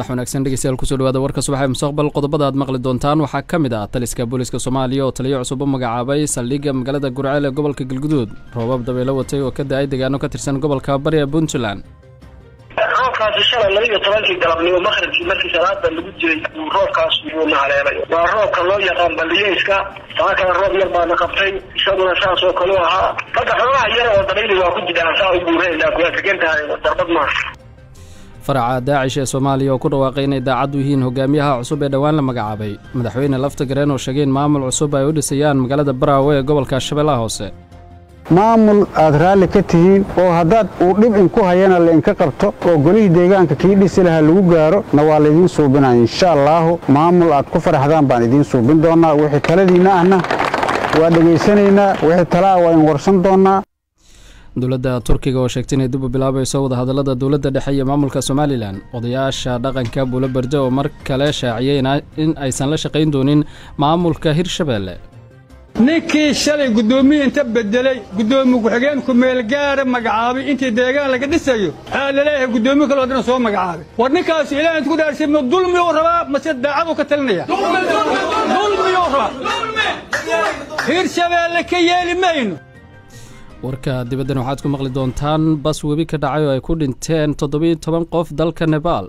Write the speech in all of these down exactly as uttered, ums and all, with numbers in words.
subax wanaagsan dhegeystayaal ku soo dhawaada warka subax ee mustaqbal qodobada aad maqli doontaan waxaa ka mid ah taliska booliska Soomaaliya oo taliyo cusub u magacaabay saldhigga magaalada Gurceel ee gobolka Galguduud roobab dabaylo watay oo ka daay deegaano ka tirsan gobolka Bari ee Puntland roobkaasi shalay laba iyo tobankii galabnimo maqribkii markii salaada lagu jiray roobkaas uu nahaleelay waa roobka loo yaqaan baliyeyska saaka roob yar baa qabtay isaguna saas oo kale ahaa dadka xoolaha yar oo dabayli waa ku jiraan saa u guureeyay ku tagantahay darbad ma faraca daacish ee Soomaaliya oo ku dhawaaqay inay daacad u yihiin hogaamiyaha cusub ee dhawaan la magacaabay madaxweyne lafta gareen oo sheegay in maamul cusub ay u dhisayaan magaalada Baraawe ee gobolka Shabeellaha Hoose maamul aad raali ka tihiin oo haddaad uu dhib in ku hayana la inka qabto oo golihii deegaanka kii dhisi lahaa lagu gaaro na waa laydin suubinaa insha allahu maamul aad ku faraxdaan baan idiin suubin doonaa wixii taladiinna ahna waa dhegaysanaynaa wixii talaa waa in warsan doonaa dowladda Turkiga oo sheegtay inay dib u bilaabayso wada hadallada dowladda dhexe iyo maamulka Soomaaliland odayaasha dhaqanka Buulabardo oo mar kale shaaciyay in aysan la shaqayn doonin maamulka Hirshabeelle ninkii shalay gudoomiye inta bedelay gudoomiye ku xigeen ku meel gaar magacaabay intii deegaan laga dhisayo waxa la leeyahay gudoomiye kale oo soo magacaabay war ninkaas ilaahay inta ku daarsay ma dulmi oo rabaa ma si daacad u ka talinaya dulmi oo rabaa Hirshabeelle ka yeeli mayno warka dibadda waxaad ku maqli doontaan bas webi ka dhacay oo ay ku dhinteen toddoba iyo toban qof dalka Nepal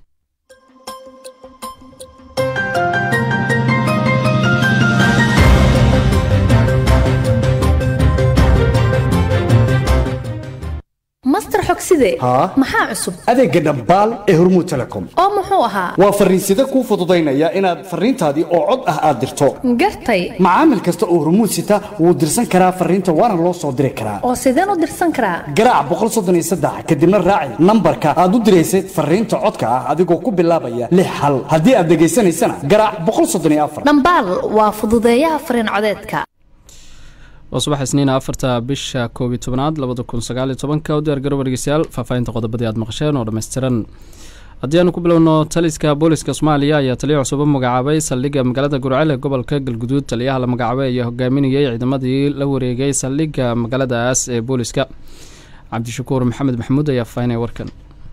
master xogside maxaa cusub adeega dhambaal ee Hormuud Telecom oo muxuu ahaa waa fariisada ku fududeynaya inaad fariintaadii oo cod ah aad dirto gartay macaamil kasta oo Hormuud sita wuu dirsan karaa fariinta waana loo soo diri karaa oo sideen u dirsan karaa garaac boqol soddon iyo saddex kadibna raaci nambarka aad u direysay fariinta codka ah adigoo ku bilaabaya lix hal haddii aad degeysanaysana garaac boqol soddon iyo afar dhambaal waa fududeeyaha fariin codeedka وصباح سنين أفرتا بش كوفيد تبناد لبضو كون سقالي طبان كاودير قرب رجسيال ففاين تقضب دياد مقشين ورمسترن أديانو كبلو إنه تاليسكا بوليسكا صوماليا يا تليع عصوبة مقعبي سلقة مقالة قرعيل قبل كاقل قدود تليها لمقعبي يا هقامين يا عدمادي لوري جاي سلقة مقالة آس بوليسكا عبد الشكور محمد محمود يا فايني وركن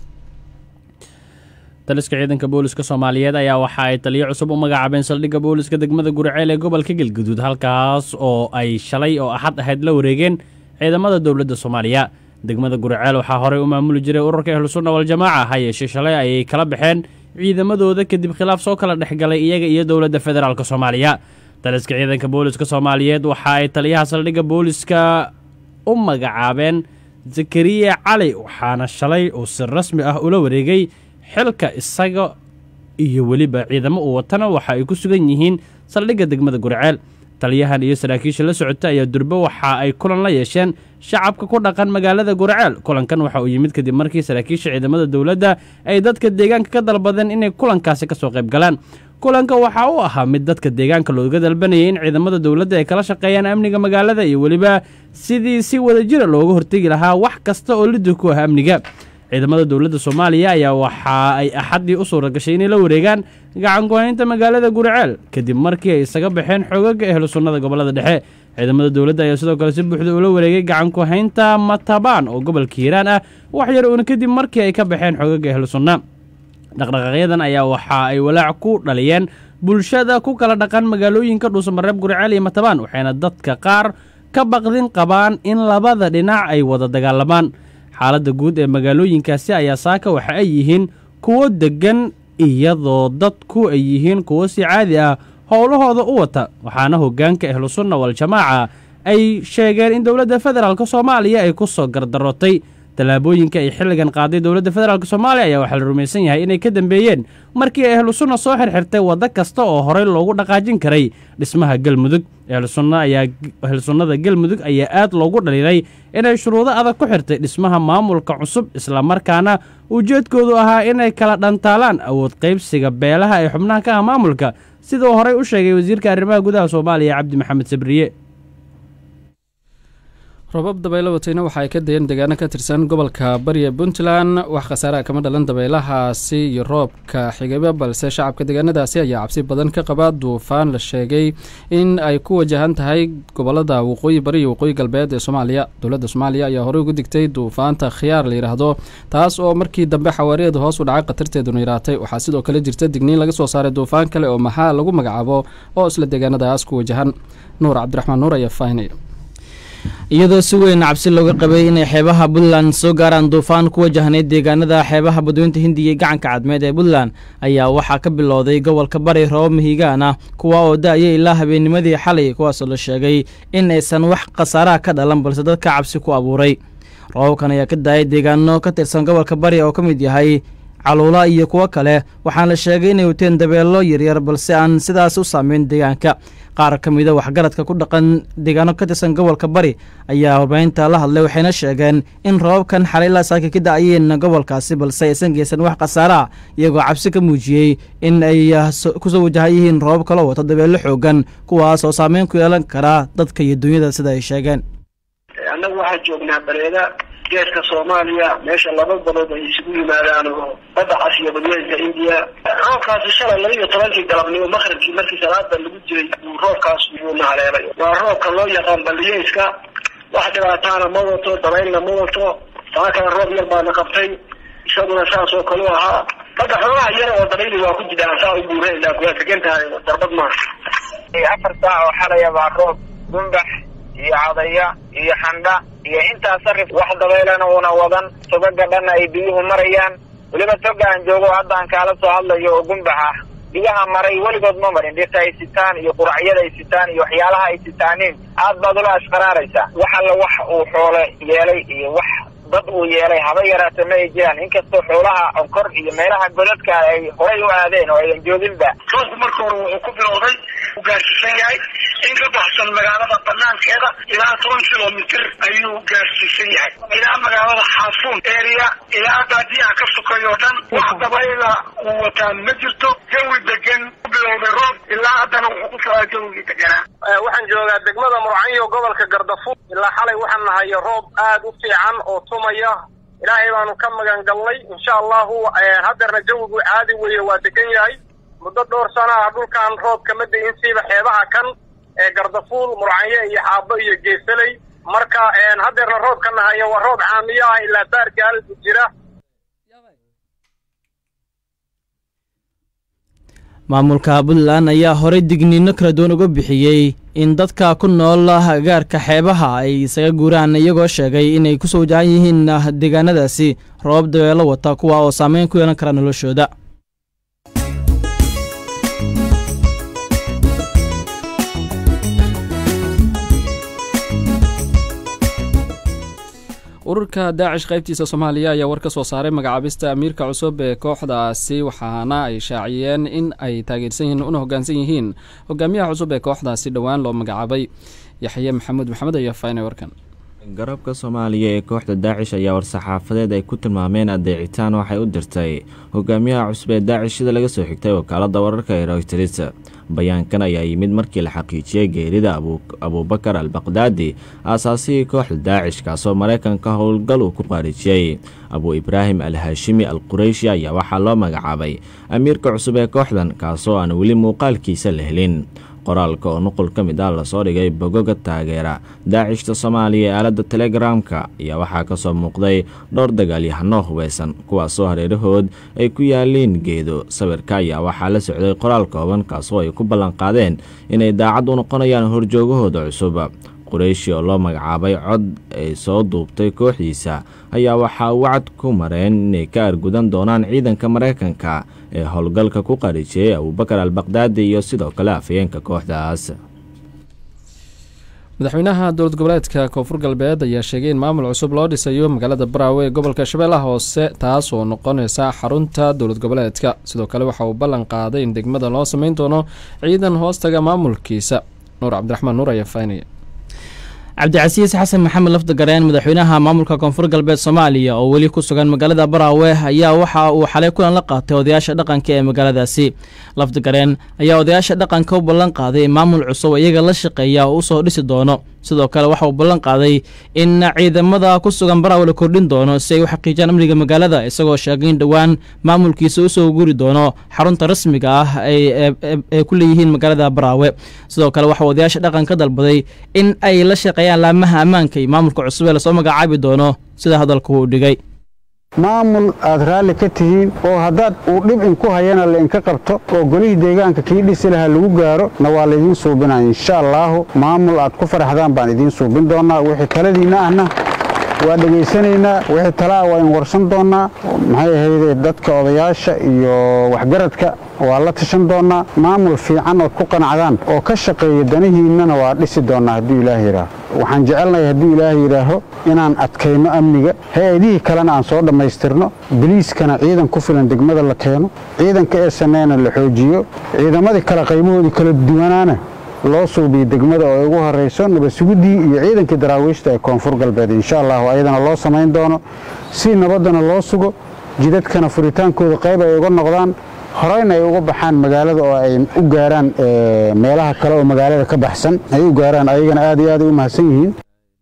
taliska ciidanka booliska Soomaaliyeed ayaa waxa ay taliyo cusub u magacaabeen saldhigga booliska degmada Gurceel ee gobolka Galguduud halkaas oo ay shalay oo axad ahayd la wareegeen ciidamada dawladda Soomaaliya degmada Gurceel waxa hore u maamuli jiray ururka Ahlus Sunnah wal Jamaaca hayeeshee shalay ay kala baxeen ciidamadooda kadib khilaaf soo kala dhaxgalay iyaga iyo dawladda federaalka Soomaaliya taliska ciidanka booliska Soomaaliyeed waxa ay taliyaha saldhigga booliska u magacaabeen Zakariya Cali waxaana shalay oo si rasmi ah ula wareegay xilka isaga iyo waliba ciidamo uu watana waxa ay ku sugan yihiin saldhigga degmada Gurceel taliyahan iyo saraakiisha la socota ayaa durba waxa ay kulan la yeesheen shacabka ku dhaqan magaalada Gurceel kulankan waxa uu yimid kadib markii saraakiisha ciidamada dawladda ay dadka deegaanka ka dalbadeen inay kulankaasi ka soo qayb galaan kulanka waxa uu ahaa mid dadka deegaanka looga dalbanayay in ciidamada dawladda ay kala shaqeeyaan amniga magaalada iyo waliba sidii si wadajir looga hortagi lahaa wax kasta oo liddu ku ah amniga ciidamada dawladda Soomaaliya ayaa waxa ay axadii u soo ragashay inay la wareegaan gacan ku haynta magaalada Gurceel kadib markii ay isaga baxeen xoogagga Ahlus Sunnah gobolada dhexe ciidamada dawladda ayaa sidoo kale si buuxda ula wareegay gacan ku haynta Matabaan oo gobolka Hiiraan ah wax yar uun kadib markii ay ka baxeen xoogagga Ahlus Sunnah dhaqdhaqaaqyadan ayaa waxa ay walaac ku dhaliyeen bulshada ku kala dhaqan magaalooyinka Dhuusamareeb Gurceel iyo Matabaan waxayna dadka qaar ka baqdin qabaan in labada dhinac ay wada dagaalamaan xaaladda guud ee magaalooyinkaasi ayaa saaka waxa ay yihiin kuwo degan iyadoo dadku ay yihiin kuwo si caadi ah howlahooda u wata waxaana hoggaanka Ahlus Sunnah wal Jamaaca ay sheegeen in dawladda federaalka Soomaaliya ay ku soo gardarotay talaabooyinka ay xilligan qaaday dawladda federaalka Soomaaliya ayaa waxa la rumaysan yahay inay ka dambeeyeen markii ay Ahlus Sunnah soo xirxirtay wada kasta oo horey loogu dhaqaajin karay dhismaha Galmudug Ahlus Sunnah ayaa Ahlus Sunnah Galmudug ayaa aad loogu dhaliilay inay shuruudo adag ku xirtay dhismaha maamulka cusub isla markaana ujeedkoodu ahaa inay kala dhantaalaan awood qaybsiga beelaha ee xubnaha ka ah maamulka sidoo horey u sheegay wasiirka arrimaha gudaha Soomaaliya Cabdi Maxamed Sabriye robab dabaylo watayna waxa ay ka dayeen deegaano ka tirsan gobolka bariya puntland wax khasaaraha kama dhalan dabaylahaasi iyo roobka xigaba balse shacabka deegaanadaasi ayaa cabsi badan ka qaba duufaan la sheegay in ay ku wajahan tahay gobolada waqooyi bari iyo waqooyi galbeed ee soomaaliya dowladda soomaaliya ayaa horey ugu digtay duufaanta khiyaar la yidhaahdo taas oo markii dambe xawaariyeeda hoos u dhacay khatarteeduna yaraatay waxaa sidoo kale jirta digniin laga soo saaray duufaan kale oo maxaa lagu magacaabo oo isla deegaanadaas ku wajahan nuur cabdiraxmaan nuur ayaa faahinaya iyadoo si weyn cabsi looga qabay inay xeebaha puntland soo gaaraan duufaan ku wajahneyd deegaanada xeebaha badweynta hindiya iyo gacanka cadmeed ee puntland ayaa waxaa ka bilowday gobolka bari roobab mihigaan ah kuwa oo da-ya ilaa habeennimadii xalay kuwaasoo la sheegay in aysan wax khasaaraha ka dhalan balse dadka cabsi ku abuuray roobabkan ayaa ka daayay deegaano ka tirsan gobolka bari oo ka mid yahay caluula iyo kuwo kale waxaana la sheegay inay wateen dabeelo yaryar balse aan sidaas u saameyn deegaanka qaar ka mida waxgaradka ku dhaqan deegaano ka tirsan gobolka bari ayaa warbaahinta la hadlay waxayna sheegeen in roobabkan xalay ilaa saaka ka da-ayeen gobolkaasi balse aysan geysan wax khasaare ah iyagoo cabsi ka muujiyey in ay kusoo wajahan yihiin roobab kaloo wato dabeelo xoogan kuwaas oo saameyn ku yeelan karaa dadka iyo dunyada sida ay sheegeen annagu waxaan joognaa bareeda geeska soomaaliya meesha laba badood ay isugu yimaadaan oo badda cas iyo badweynta indiya roobkaasi shalay laba iyo tobankii galabnimo maqribkii markii salaada lagu jiray uu roobkaas yuuna haleelay waa roobka loo yaqaan balliyeyska wax dhibaataana ma wato dabaylna ma wato taa kale roob yar baana qabtay isaguna saas oo kale u ahaa badda xoogaha yar oo dabayli waa ku jiraan saa u buureenaa kuwaa tegan tahay darbad maaha afar saac oo xalaya baa roob gumbax iyo cadaya iyo xandha iyo intaas sarif wax dabeelana una wadan togaga dhanna ay biyuhu marayaan weliba toga aan joogo hadda aan kaala soo hadlayo oo gumbax ah biyaha maray weligood ma marin dhirta ay sitaan iyo quracyada ay sitaan iyo waxyaalaha ay sitaaniin aad baad ula ashqaraaraysaa wax alla wax uu xoole yeelay iyo wax dad uu yeelay haba yaraata ma ay jiraan inkastoo xoolaha onkor iyo meelaha godadka ay horay u aadeen oo ayan jooginba roobku marka hore wuxuu ku bilowday u gaarsiisan yahay in ka baxsan magaalada banaankeeda ilaa toban kilomitr ayuu gaarsiisan yahay ilaa magaalada xaafuun area ilaa baadiyaha ka sokeeyo dhan wax dabayla uu wataan ma jirto jawi degan ku bilowday roob ilaa haddana wuxuu ku socdaa jawigii deganaa waxaan joogaa degmada murcanyo gobolka gardafuur ilaa xalay waxaan nahay roob aad u fiican oo tumaya ilaahay baanu ka magan galnay insha allahu haddeerna jawigu caadi weeye waa degan yahay muddo dhowr sana ah dhulkan roob kama da-in siiba xeebaha kan ee gardafuur murcanyo iyo xaabo iyo geesaley marka haddeerna roobka nahayo waa roob caamiyo ah ilaa baargaal jira maamulka puntland ayaa horey digniino kala duwan uga bixiyey in dadka ku nool agaarka xeebaha ay isaga guuraan iyagoo sheegay inay kusoo wajahan yihiin deegaanadaasi roobab dabeelo wata kuwa oo saameyn ku yeelan kara noloshooda ururka daacish qaybtiisa soomaaliya ayaa war ka soo saaray magacaabista amiirka cusub ee kooxdaasi waxaana ay shaaciyeen in ay taageersan yihiin una hoggaansan yihiin hogaamiyaha cusub ee kooxdaasi dhowaan loo magacaabay yaxye maxamuud maxamed ayaa faynay warkan garabka soomaaliya ee kooxda daacish ayaa war-saxaafadeed ay ku tilmaameen adeecitaan waxay u dirtay hogaamiyaha cusub ee daacish sida laga soo xigtay wakaalada wararka ee royters bayaankan ayaa yimid markii la xaqiijiyey geerida abuubakar al baqdaadi aasaasihii kooxda daacish kaasoo maraykanka howlgal uu ku qaarijiyey abu ibraahim al haashimi al qurayshi ayaa waxaa loo magacaabay amiirka cusub ee kooxdan kaasoo aan weli muuqaalkiisa la helin qoraalka oo nuqul ka mid ah lasoo dhigay bogoga taageera daacishta soomaaliya ee aaladda telegramka ayaa waxaa ka soo muuqday dhowr dagaalyahano hubeysan kuwaasoo hareerahood ay ku yaaliin geedo sawirka ayaa waxaa la socday qoraal kooban kaasoo ay ku ballanqaadeen inay daacad u noqonayaan horjoogahooda cusub qurayshi oo loo magacaabay cod ay soo duubtay kooxdiisa ayaa waxaa wacad ku mareen inay ka argudan doonaan ciidanka maraykanka ee howlgalka ku qarijiyey abuubakar al baqdaadi iyo sidoo kale afayeenka kooxdaas madaxweynaha dowlad goboleedka koonfur galbeed ayaa sheegay in maamul cusub loo dhisayo magaalada baraawe ee gobolka shabeellaha hoose taas oo noqonaysa xarunta dowlad goboleedka sidoo kale waxa uu ballan qaaday in degmada loo samayn doono ciidan hoostaga maamulkiisa nuur cabdiraxmaan nuur ayaa faynaya cabdicasiis xasan maxamed lafdagareen madaxweynaha maamulka koonfur galbeed soomaaliya oo weli ku sugan magaalada baraawe ayaa waxa uu xalay kulan la qaatay odayaasha dhaqanka ee magaaladaasi lafdagareen ayaa odayaasha dhaqanka u ballan qaaday in maamul cusub iyaga la shaqeeya oo usoo dhisi doono sidoo kale waxa uu ballan qaaday in ciidamada ku sugan baraawe la kordhin doono si ay u xaqiijiyaan amniga magaalada isagoo sheegay in dhowaan maamulkiisa u soo guri doono xarunta rasmiga ah ay ku leeyihiin magaalada baraawe sidoo kale waxa odayaasha dhaqanka dalbaday in ay la shaqeeyaan laamaha ammaanka iyo maamulka cusub ee lasoo magacaabi doono sida hadalku uu dhigay maamul aad raalli ka tihiin oo haddaad uu dhib inku hayana lainka qabto oo golihii deegaanka kii dhisi lahaa lagu gaaro na waa laydiin suubinaa insha allaahu maamul aad ku faraxdaan baan idiin suubin doonnaa wixii taladiinna ahna waa dhegaysanaynaa wixii talaa waa in warsan doonnaa maxay ahaydee dadka odayaasha iyo waxgaradka waa la tashan doonnaa maamul fiican ood ku qanacdaan oo ka shaqeeya danihiinnana waa dhisi doonnaa hadduu ilaah yidhaaho waxaan jecelnahay hadduu ilaah yidhaaho inaan adkayno amniga hay-adihii kalena aan soo dhammaystirno biliiskana ciidan ku filan degmada la keeno ciidanka ee sameena la xoojiyo ciidamadii kale qaybahoodii kala duwanaana loo suubiyo degmada oo ay ugu horrayso nabadsugudii iyo ciidankii daraawiishta ee koonfur galbeed insha allahu ayadana loo samayn doono si nabaddana loo sugo jidadkana furitaankooda qayb ay uga noqdaan horeyna ay uga baxaan magaalada oo ay u gaaraan meelaha kale oo magaalada ka baxsan ay u gaaraan ayagana aad iyo aad ay u mahadsan yihiin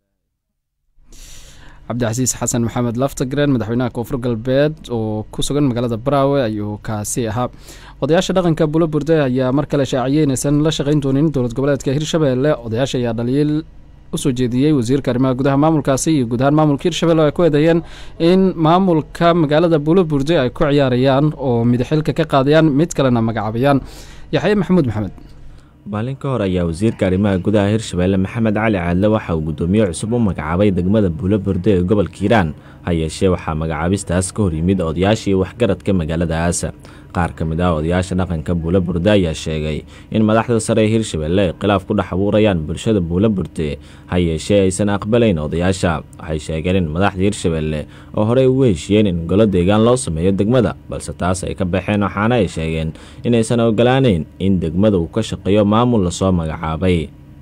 cabdicasiis xasan maxamed laftagreen madaxweynaha koonfur galbeed oo ku sugan magaalada baraawe ayuu kaasi ahaa odayaasha dhaqanka bulo burde ayaa mar kale shaaciyey inaysan la shaqayn doonin dowlad goboleedka hirshabeelle odayaasha ayaa dhaliil usoo jeediyey wasiirka arrimaha gudaha maamulkaasi iyo guud ahaan maamulka hirshabelle oo ay ku eedeeyeen in maamulka magaalada bulo burde ay ku ciyaarayaan oo midixilka ka qaadayaan mid kalena magacaabayaan yaxye maxamuud maxamed maalin ka hor ayaa wasiirka arrimaha gudaha hirshabeelle maxamed cali caadle waxa uu guddoomiye cusub u magacaabay degmada buulo burde ee gobolka hiiraan ha yeeshee waxaa magacaabistaas ka hor yimid odayaashii waxgaradka magaaladaas qaar ka mid ah odayaasha dhaqanka buulo burde ayaa sheegay in madaxda sare ee hirshabeelle ay khilaaf ku dhex abuurayaan bulshada buulo burde ha yeeshee aysan aqbalayn odayaasha waxay sheegeen in madaxda hirshabeelle oo horey ugu heshiiyeen in golo deegaan loo sameeyo degmada balse taas ay ka baxeen waxaana ay sheegeen inaysan ogolaanayn in degmada uu ka shaqeeyo maamul lasoo magacaabay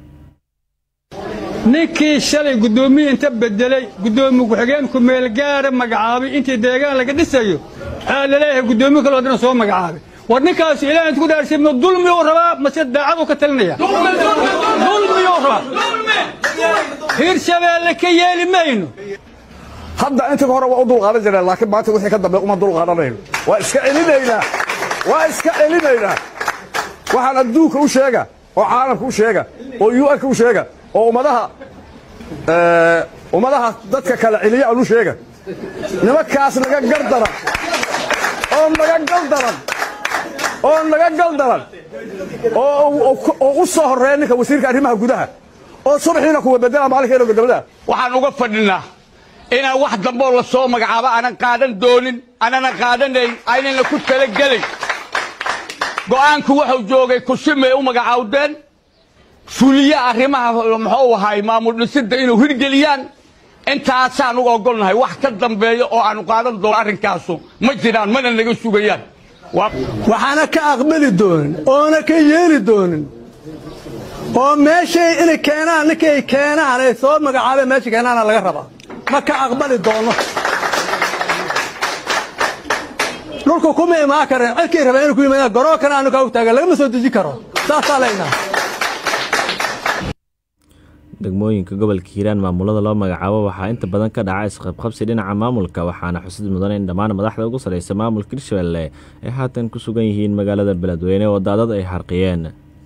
ninkii shalay guddoomiye inta bedelay guddoomiye ku-xigeenku meelgaara magacaabay intii deegaan laga dhisayo aa laleeyahay guddoomiye kaloo dhan soo magacaabay war ninkaas ilaahay intu ku dhaarsiy ma dulmi uu rabaa mase daacad uu ka talinaya dulmi uu rabaa hirshabeelle ka yeeli mayno hadda inta hore waa u dulqaadan jireen laakiin maanta wixii ka dambe uma dulqaadanayno waa iska celinaynaa waa iska celinaynaa waxaan adduunka u sheega oo caalamka u sheega oo u n ka u sheega oo ummadaha ummadaha dadka kala celiya aan u sheega nimankaas naga gardaran oo naga galdaran oo naga galdaran oo u soo horreeya ninka wasiirka arrimaha gudaha oo subaxiina kuwa bedela maalinkeena gudamada waxaan uga fadhinaa inaan wax damboo la soo magacaabo aanan qaadan doonin aanana qaadanayn aynana ku talagelayn go'aanku wuxuu joogay kushimay u magacaawdeen fuliye arrimaha muxuu ahay maamul dhisidda inuu hirgeliyaan intaasaan uga ogolnahay wax ka dambeeya oo aanu qaadan doono arrinkaasu ma jiraan mana naga sugayaan waxaana ka aqbali doonin oona ka yeeli doonin oo meeshay inay keenaan ninkay keenaan ay soo magacaabeen meesha keenaana laga rabaa ma ka aqbali doono dhulku kuma imaan kareen cidkii rabeen inuu ku yimaadaan garookana aanu kaa u taagan lagama soo deji karo saasaa leynaa degmooyinka gobolka hiiraan maamulada loo magacaabo waxaa inta badan ka dhaca isqabqabsi dhinaca maamulka waxaana xusid mudan in dhammaan madaxda ugu sarreysa maamulka hirshabeelle ay haatan ku sugan yihiin magaalada beledweyne oo daadad ay harqiyeen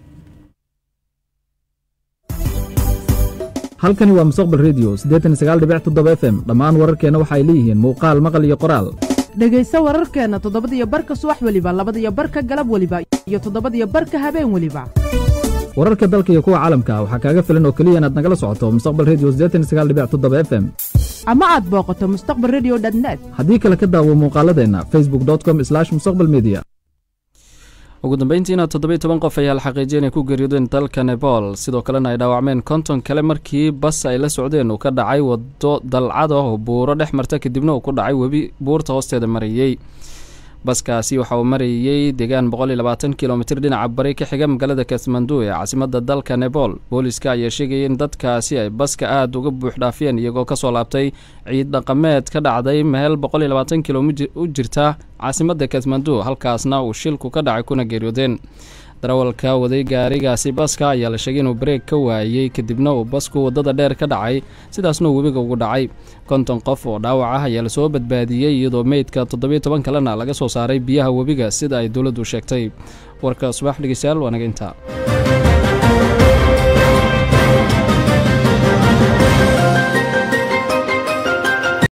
halkani waa mustaqbal redio siddeetan iyo sagaal dhibic toddoba f m dhammaan wararkeenna waxa ay leeyihiin muuqaal maqal iyo qoraal dhegayso wararkeenna toddobadiyo barka subax weliba labadiyo barka galab weliba iyo toddobadiyo barka habeen weliba wararka dalka iyo kuwa caalamka waxaa kaaga filan oo keliya inaad nagala socoto mustaqbal redio siddeetan iyo sagaal dhibic toddoba f m ama aad booqato mustaqbal redio net haddii kale ka daawo muuqaaladeenna facebook com mustaqbal media ugu dambeyntiina toddobiyo toban qof ayaa la xaqiijiyay inay ku geeriyoodeen dalka nebol sidoo kalena ay dhaawacmeen konton kale markii bas ay la socdeen uu ka dhacay waddo dalcad ah oo buuro dhex marta kadibna uu ku dhacay webi buurta hoosteeda marayey baskaasi waxa uu marayey deegaan boqol iyo labaatan kilomitir dhinaca bari ka xiga magaalada kathmandu ee caasimadda dalka nebol booliska ayaa sheegayay in dadkaasi ay baska aada uga buux dhaafiyeen iyagoo kasoo laabtay ciid dhaqameed ka dhacday meel boqol iyo labaatan kilomitir u jirta caasimadda kathmandu halkaasna uu shilku ka dhacay kuna geeriyoodeen darawalka waday gaarigaasi baska ayaa la sheegay inuu bareeg ka waayey kadibna uu basku waddada dheer ka dhacay sidaasna uu webiga ugu dhacay konton qof oo dhaawac ah ayaa lasoo badbaadiyey iyadoo meydka toddobiyo toban kalena laga soo saaray biyaha webiga sida ay dowladdu sheegtay warka subax dhegeystayaal waa naga intaa